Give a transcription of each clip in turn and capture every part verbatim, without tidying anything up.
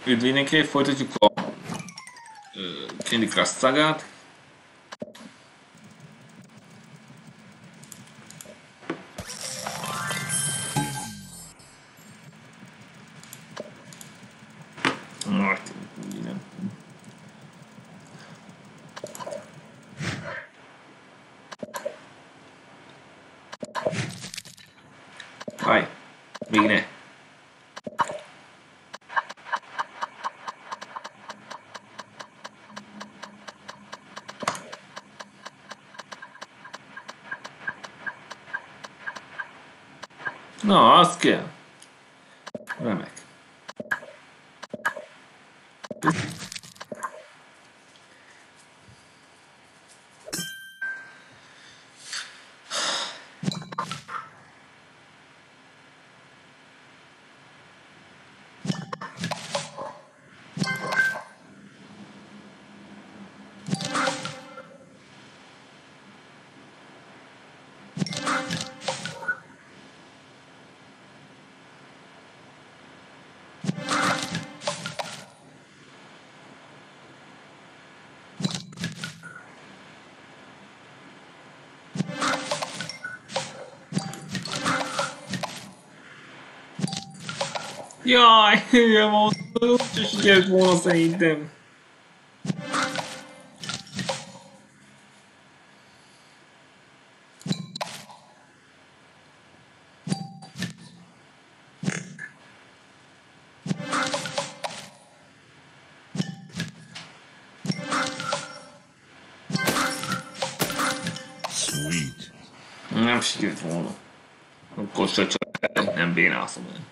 Üdv mindenki, folytatjuk a Candy Crush szagát. Háj, még ne. Na, azt kell. Remek. Jaj, hülye volt, úgyse sikerült volna szerintem. Sweet. Nem sikerült volna. Akkor se csak nem bénázom el.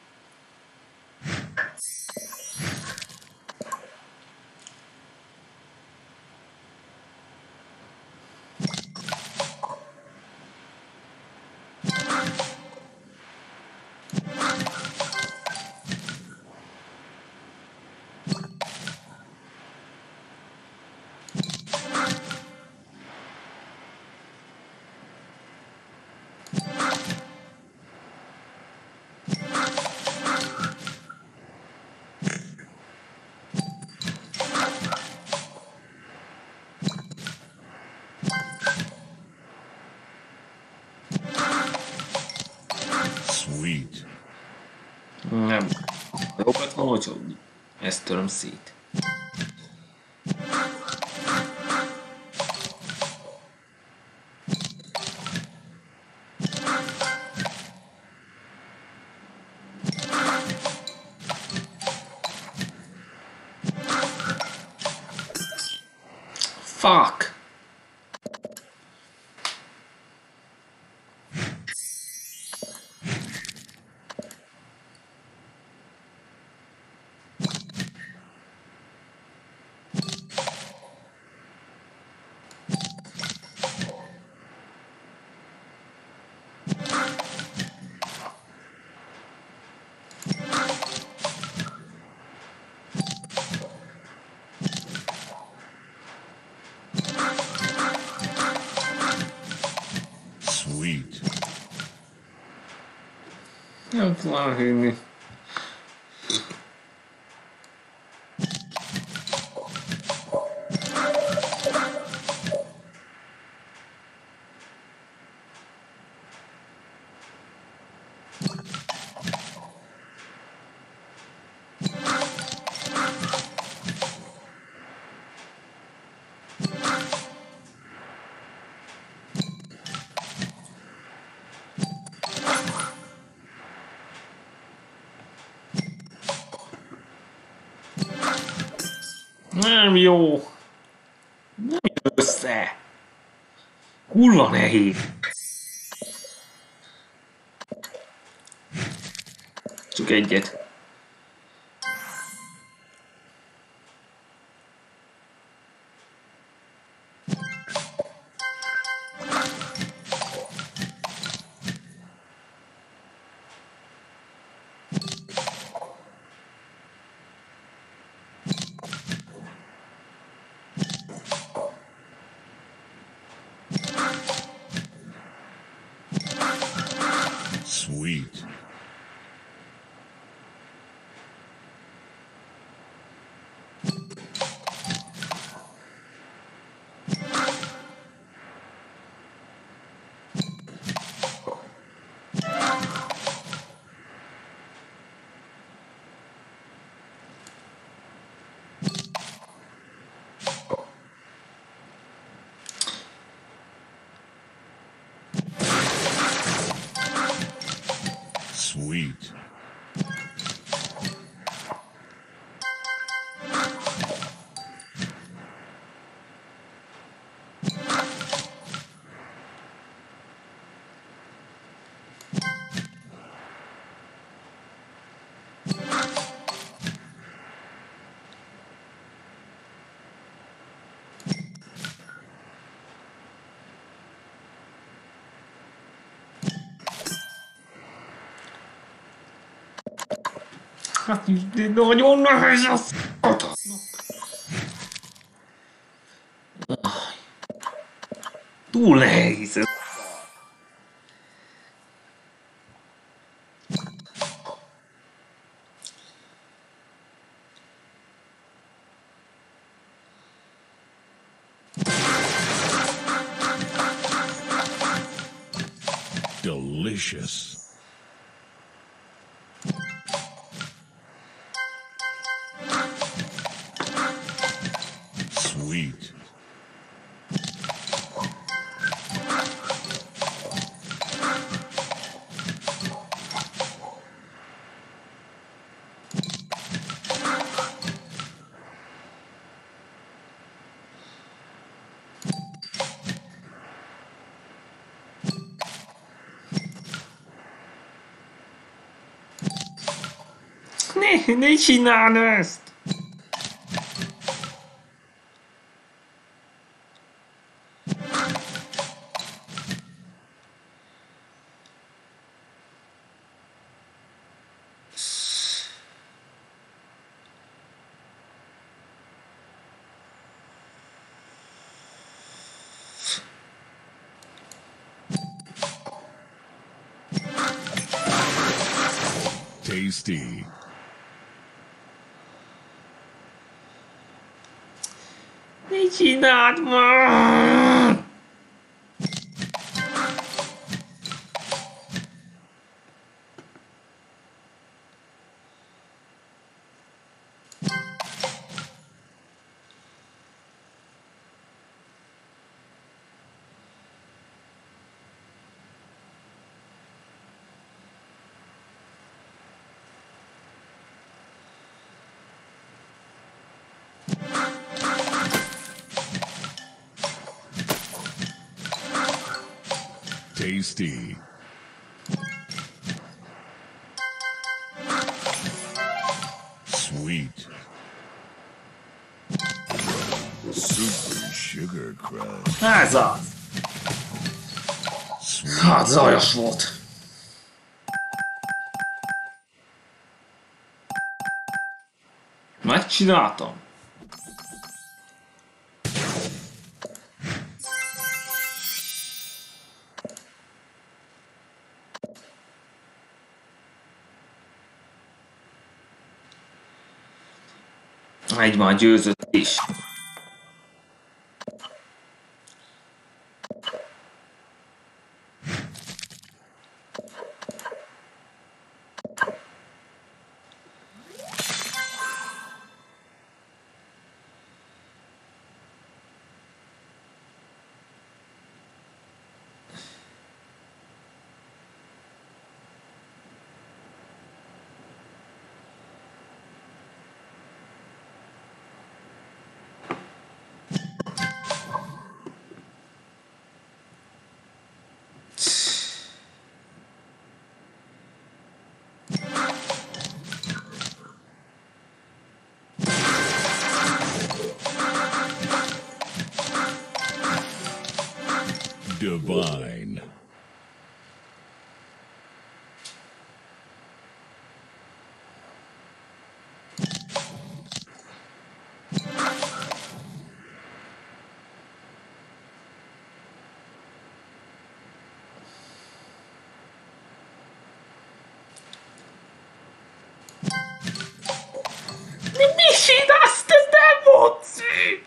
Sweet. Nem. Jobbet van, hogyha ezt töröm szét. Fuck! Sweet. Nem tudom hinni. Nem jó. Nem jön össze. Hulla nehéz. Csak egyet. Sweet. Sweet. Hát nagyon nehéz az. Túl nehéz ez. Delicious. Sweet. Ne, ne csináld ezt! Tasty. Ne csináld már! Tasty. Sweet. Super sugar crush. Ez az! Sweet. Hát zajos volt. Megcsináltam. Egy már győzött is. Divine. Mi csinálsz? Ez nem volt szép!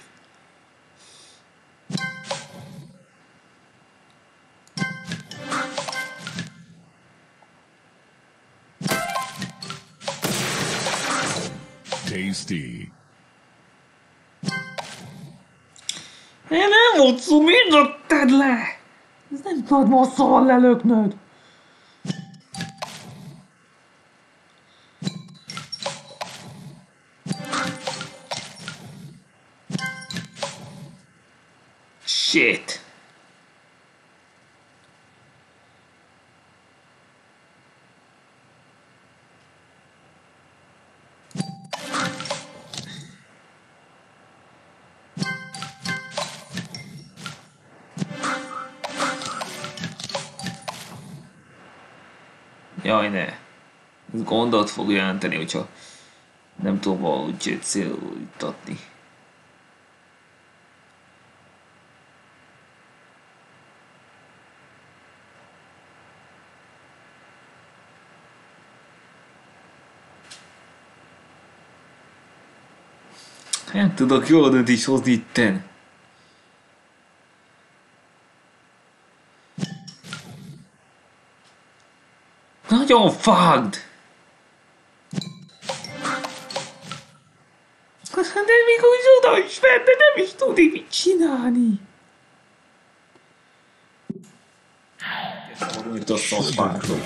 Tasty. Én nem volt szó, miért lökted le? Ez nem tudod masszal lelöknöd. Jaj, ne. Ez gondot fog jelenteni, hogyha nem tudom valahogy célítatni. Nem tudok jól döntést hozni itten. Nagyon fucked! De még úgy oda is fent, de nem is tudni mit csinálni. Mint a szapákról.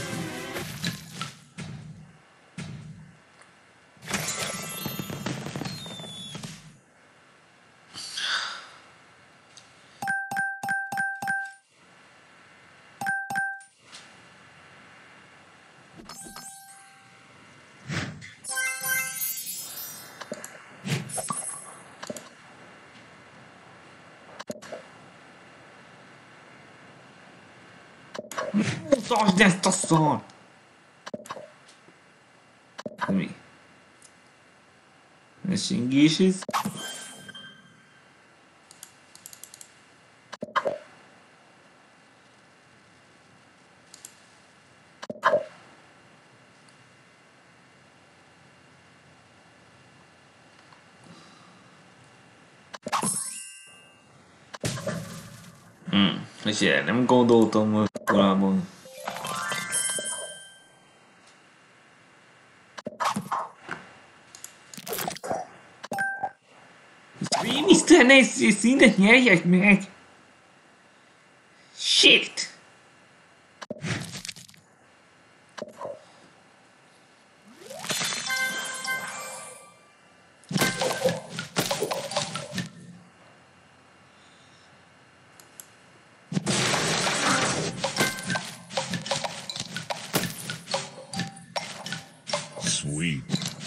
Mutasd ezt a szar! Mi? Ez singés ez? Hmm, és ilyen nem gondoltam korábban. miszter Nessie szintet nyerjek meg! Shit! Sweet.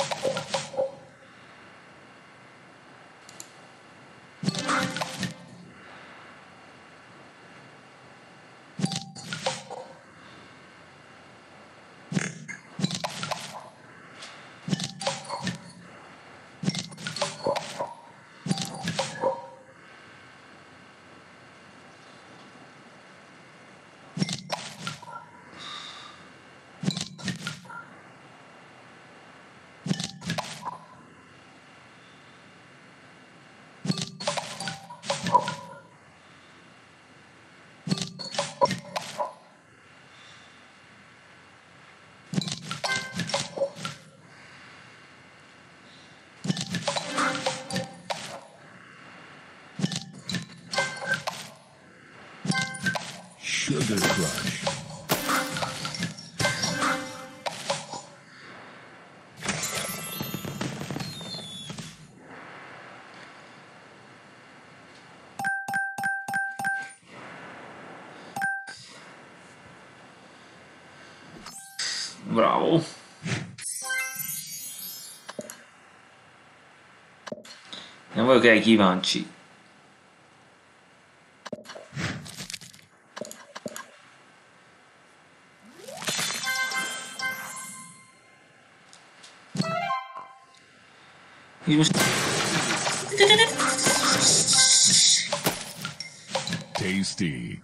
Sugar Crush. Bravo. Nem vagyok el kíváncsi. És most... Tasty.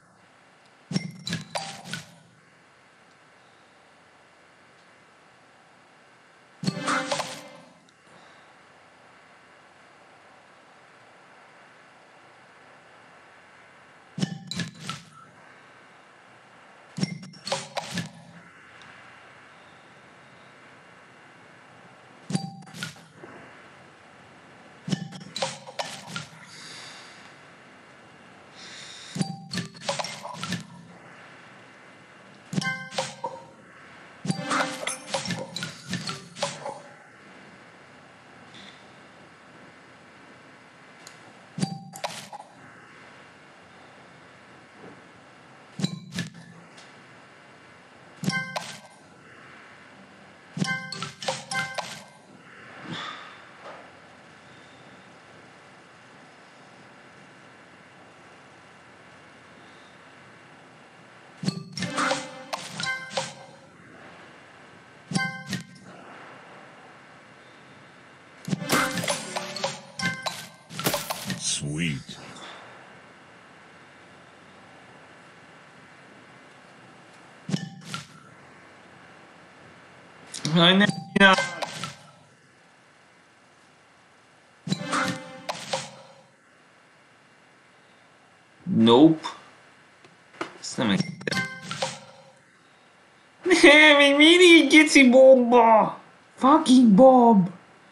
Sweet. Jaj, ne csinál! Nope. Ezt nem engedtem. Ne, még mindig geci bomba! Fucking Bob!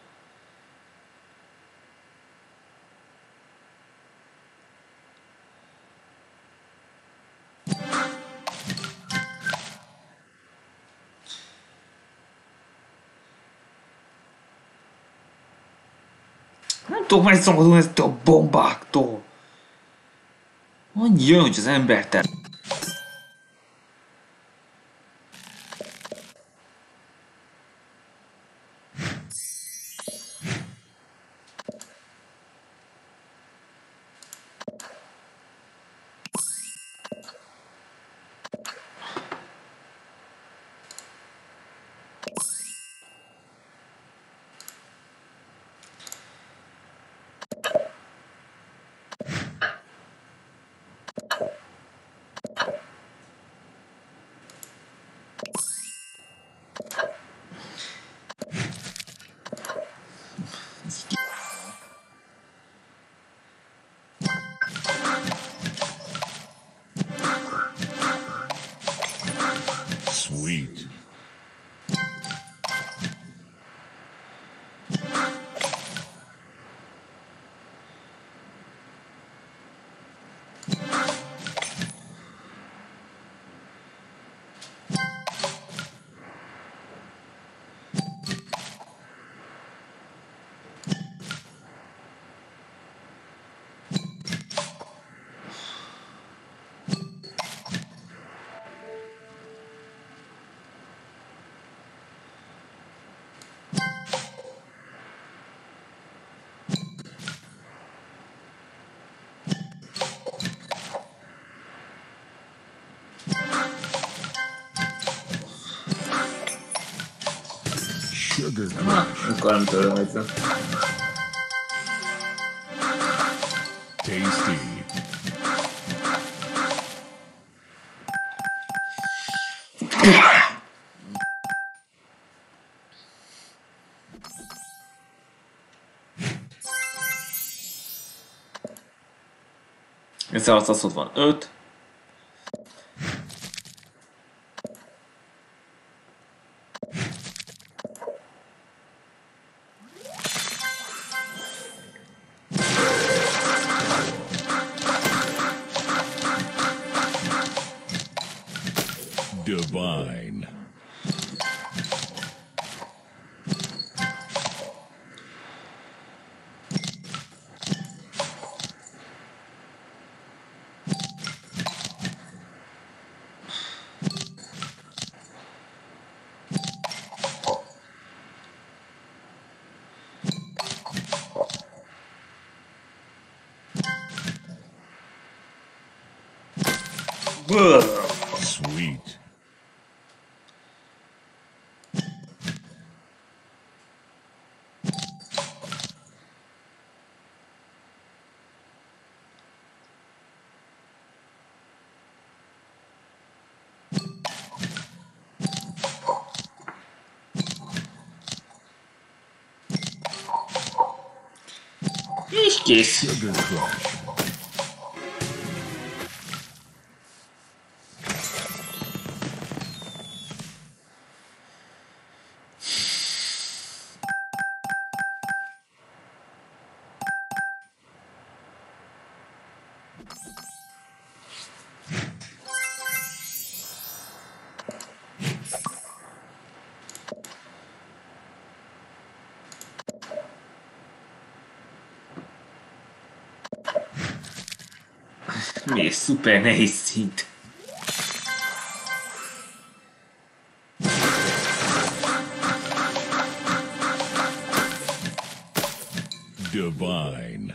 Nem tudok megszabadulni eztől a bombáktól. Annyi jön, hogy az ember te... Sweet. Sugar Crush. Akkor nem tőlem egyszer. Tasty. ezerhatszázhatvanöt. Divine. Sweet. És kész. Sugar Crush. Mi egy szuper nehéz szint. Divine.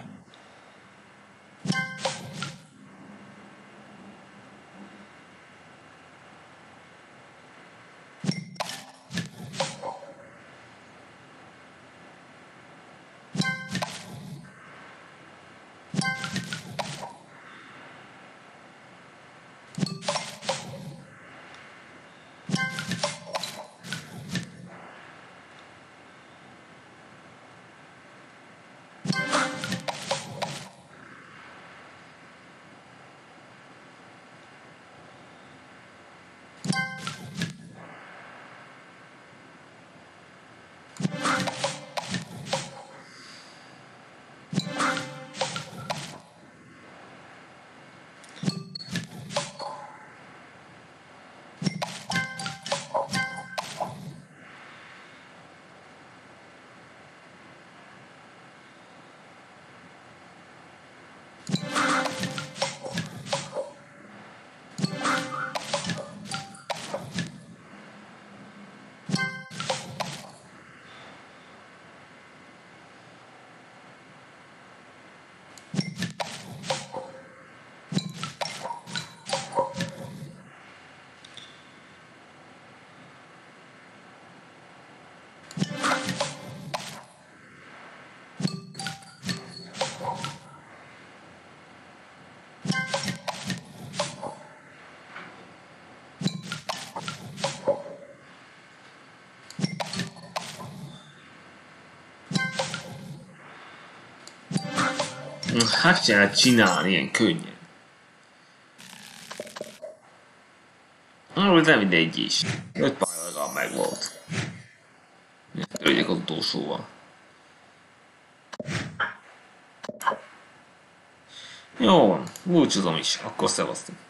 Hát csinál csinálni ilyen könnyen. Ah, nem mindegy is. Öt pálya legalább meg volt. Legyek az utolsóval. Jó van, búcsúzom is, akkor szevasztok.